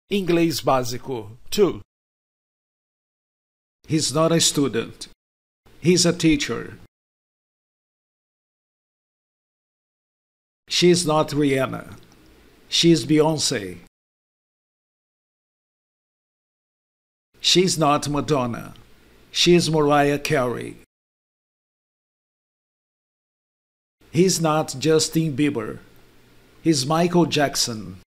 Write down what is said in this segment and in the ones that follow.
Inglês básico 2. He's not a student. He's a teacher. She's not Rihanna. She's Beyoncé. She's not Madonna. She's Mariah Carey. He's not Justin Bieber. He's Michael Jackson.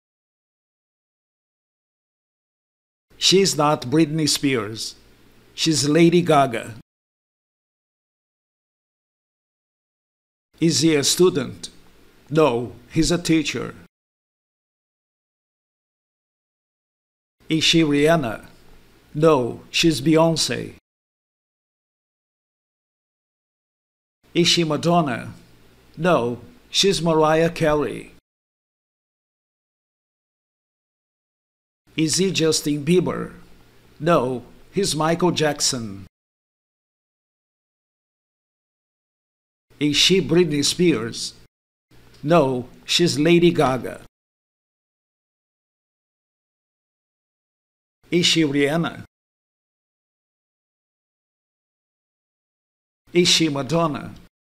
She's not Britney Spears. She's Lady Gaga. Is he a student? No, he's a teacher. Is she Rihanna? No, she's Beyoncé. Is she Madonna? No, she's Mariah Carey. Is he Justin Bieber? No, he's Michael Jackson. Is she Britney Spears? No, she's Lady Gaga. Is she Rihanna? Is she Madonna?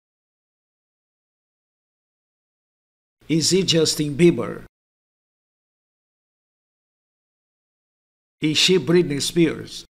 Is he Justin Bieber? Is she Britney Spears?